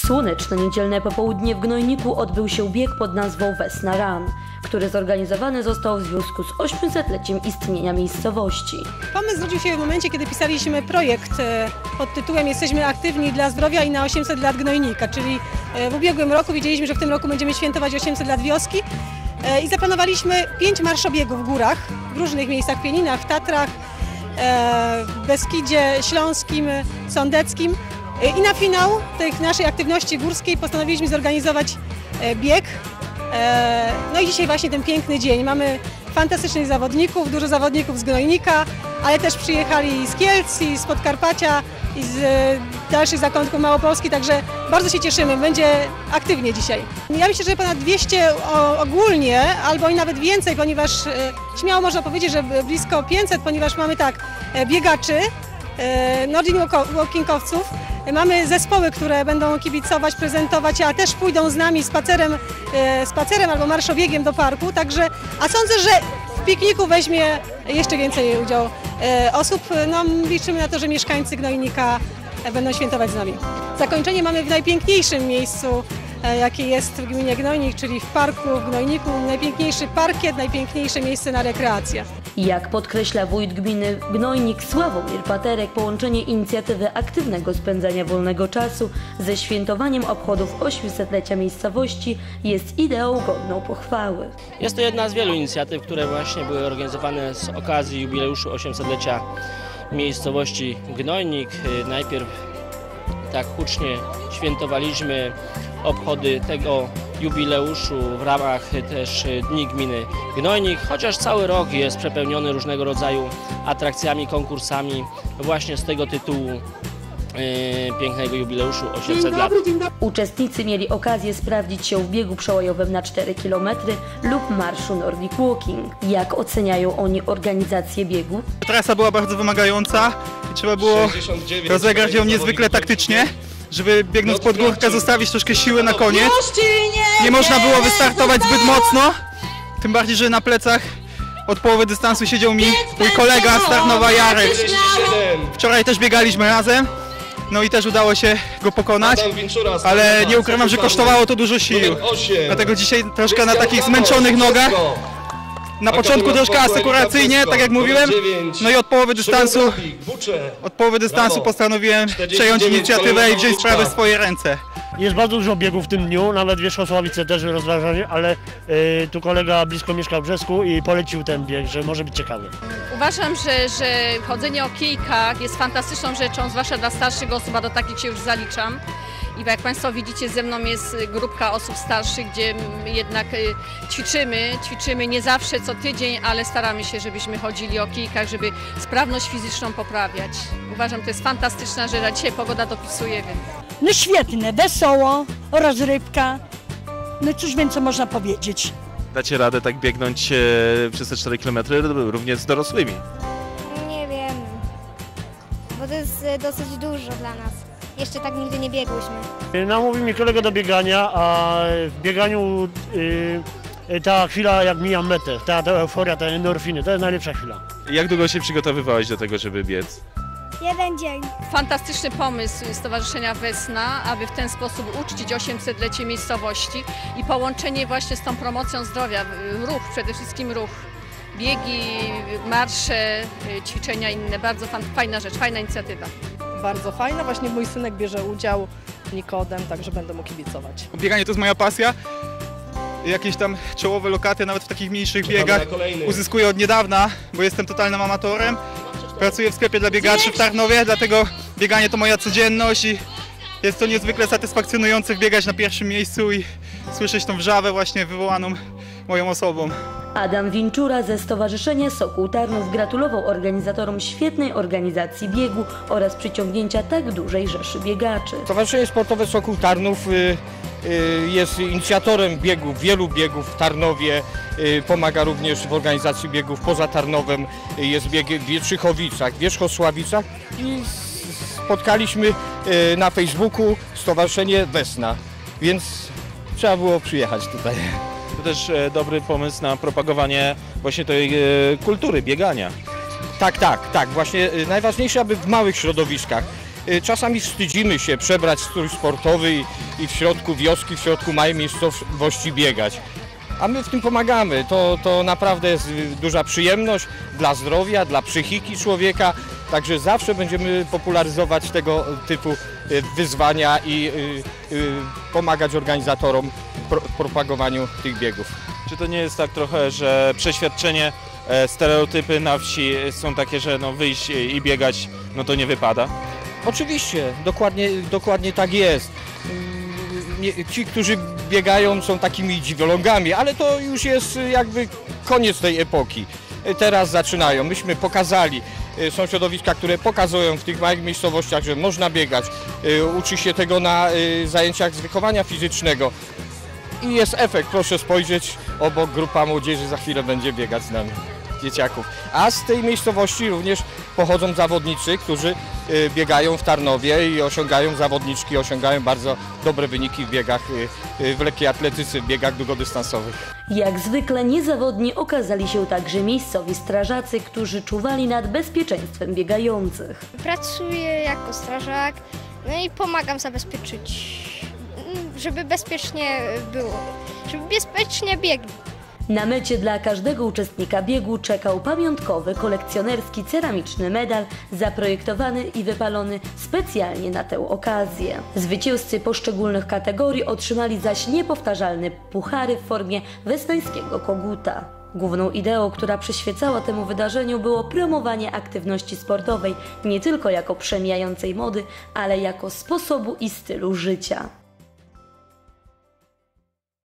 słoneczne niedzielne popołudnie w Gnojniku odbył się bieg pod nazwą Wesna Run, który zorganizowany został w związku z 800-leciem istnienia miejscowości. Pomysł zrodził się w momencie, kiedy pisaliśmy projekt pod tytułem Jesteśmy aktywni dla zdrowia i na 800 lat Gnojnika, czyli w ubiegłym roku wiedzieliśmy, że w tym roku będziemy świętować 800 lat wioski i zaplanowaliśmy 5 marszobiegów w górach, w różnych miejscach, w Pieninach, w Tatrach, w Beskidzie Śląskim, Sądeckim. I na finał tej naszej aktywności górskiej postanowiliśmy zorganizować bieg. No i dzisiaj właśnie ten piękny dzień. Mamy fantastycznych zawodników, dużo zawodników z Gnojnika, ale też przyjechali z Kielc, i z Podkarpacia, i z dalszych zakątków Małopolski, także bardzo się cieszymy, będzie aktywnie dzisiaj. Ja myślę, że ponad 200 ogólnie, albo i nawet więcej, ponieważ śmiało można powiedzieć, że blisko 500, ponieważ mamy tak biegaczy, Nordic Walkingowców, mamy zespoły, które będą kibicować, prezentować, a też pójdą z nami spacerem albo marszobiegiem do parku, także, a sądzę, że w pikniku weźmie jeszcze więcej udział osób. No, liczymy na to, że mieszkańcy Gnojnika będą świętować z nami. Zakończenie mamy w najpiękniejszym miejscu, jakie jest w gminie Gnojnik, czyli w parku w Gnojniku. Najpiękniejszy parkiet, najpiękniejsze miejsce na rekreację. Jak podkreśla wójt gminy Gnojnik Sławomir Paterek, połączenie inicjatywy aktywnego spędzania wolnego czasu ze świętowaniem obchodów 800-lecia miejscowości jest ideą godną pochwały. Jest to jedna z wielu inicjatyw, które właśnie były organizowane z okazji jubileuszu 800-lecia miejscowości Gnojnik. Najpierw tak hucznie świętowaliśmy obchody tego jubileuszu w ramach też Dni Gminy Gnojnik, chociaż cały rok jest przepełniony różnego rodzaju atrakcjami, konkursami właśnie z tego tytułu pięknego jubileuszu 800 lat. Uczestnicy mieli okazję sprawdzić się w biegu przełajowym na 4 km lub marszu Nordic Walking. Jak oceniają oni organizację biegu? Trasa była bardzo wymagająca i trzeba było rozegrać ją niezwykle taktycznie, żeby biegnąc pod górkę zostawić troszkę siły na koniec. Nie można było wystartować zbyt mocno, tym bardziej, że na plecach od połowy dystansu siedział mi mój kolega z Tarnowa, Jarek. Wczoraj też biegaliśmy razem, no i też udało się go pokonać, ale nie ukrywam, że kosztowało to dużo sił. Dlatego dzisiaj troszkę na takich zmęczonych nogach. Na początku troszkę asekuracyjnie, tak jak mówiłem, no i od połowy dystansu postanowiłem przejąć inicjatywę i wziąć sprawę w swoje ręce. Jest bardzo dużo biegów w tym dniu, nawet Wierzchosławice też rozważali, ale tu kolega blisko mieszka w Brzesku i polecił ten bieg, że może być ciekawy. Uważam, że chodzenie o kijkach jest fantastyczną rzeczą, zwłaszcza dla starszych osób, a do takich się już zaliczam. I jak Państwo widzicie, ze mną jest grupka osób starszych, gdzie jednak ćwiczymy nie zawsze co tydzień, ale staramy się, żebyśmy chodzili o kijkach, żeby sprawność fizyczną poprawiać. Uważam, to jest fantastyczna rzecz, a dzisiaj pogoda dopisuje, więc... No świetne, wesoło, rozrywka, no cóż więcej można powiedzieć. Dacie radę tak biegnąć przez te 4 km również z dorosłymi? Nie wiem, bo to jest dosyć dużo dla nas. Jeszcze tak nigdy nie biegłyśmy. Namówił mi kolega do biegania, a w bieganiu ta chwila, jak mijam metę, ta euforia, te endorfiny, to jest najlepsza chwila. Jak długo się przygotowywałeś do tego, żeby biec? 1 dzień. Fantastyczny pomysł Stowarzyszenia Wesna, aby w ten sposób uczcić 800-lecie miejscowości i połączenie właśnie z tą promocją zdrowia, ruch, przede wszystkim ruch. Biegi, marsze, ćwiczenia inne, bardzo fajna rzecz, fajna inicjatywa. Bardzo fajna, właśnie mój synek bierze udział, Nikodem, także będę mu kibicować. Bieganie to jest moja pasja. Jakieś tam czołowe lokaty, nawet w takich mniejszych biegach uzyskuję od niedawna, bo jestem totalnym amatorem. Pracuję w sklepie dla biegaczy w Tarnowie, dlatego bieganie to moja codzienność i jest to niezwykle satysfakcjonujące biegać na pierwszym miejscu i słyszeć tą wrzawę właśnie wywołaną moją osobą. Adam Winczura ze Stowarzyszenia Sokół Tarnów gratulował organizatorom świetnej organizacji biegu oraz przyciągnięcia tak dużej rzeszy biegaczy. Stowarzyszenie Sportowe Sokół Tarnów jest inicjatorem biegów, wielu biegów w Tarnowie, pomaga również w organizacji biegów poza Tarnowem, jest bieg w Wietrzychowicach, Wierzchosławicach i spotkaliśmy na Facebooku Stowarzyszenie Wesna, więc trzeba było przyjechać tutaj. To też dobry pomysł na propagowanie właśnie tej kultury biegania. Tak, właśnie najważniejsze, aby w małych środowiskach. Czasami wstydzimy się przebrać strój sportowy i w środku wioski, w środku małej miejscowości biegać. A my w tym pomagamy. To naprawdę jest duża przyjemność dla zdrowia, dla psychiki człowieka. Także zawsze będziemy popularyzować tego typu wyzwania i pomagać organizatorom w propagowaniu tych biegów. Czy to nie jest tak trochę, że przeświadczenie, stereotypy na wsi są takie, że no wyjść i biegać, no to nie wypada? Oczywiście, dokładnie tak jest. Ci, którzy biegają, są takimi dziwolągami, ale to już jest jakby koniec tej epoki. Teraz zaczynają. Myśmy pokazali, są środowiska, które pokazują w tych małych miejscowościach, że można biegać. Uczy się tego na zajęciach z wychowania fizycznego. I jest efekt, proszę spojrzeć, obok grupa młodzieży za chwilę będzie biegać z nami, dzieciaków. A z tej miejscowości również pochodzą zawodnicy, którzy biegają w Tarnowie i zawodniczki osiągają bardzo dobre wyniki w biegach, w lekkiej atletyce, w biegach długodystansowych. Jak zwykle niezawodni okazali się także miejscowi strażacy, którzy czuwali nad bezpieczeństwem biegających. Pracuję jako strażak, no i pomagam zabezpieczyć, żeby bezpiecznie było, żeby bezpiecznie biegli. Na mecie dla każdego uczestnika biegu czekał pamiątkowy, kolekcjonerski, ceramiczny medal zaprojektowany i wypalony specjalnie na tę okazję. Zwycięzcy poszczególnych kategorii otrzymali zaś niepowtarzalne puchary w formie westońskiego koguta. Główną ideą, która przyświecała temu wydarzeniu, było promowanie aktywności sportowej nie tylko jako przemijającej mody, ale jako sposobu i stylu życia.